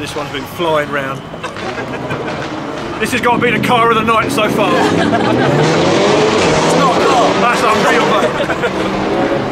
this one's been flying round. This has got to be the car of the night so far. It's not a car. That's unreal, mate.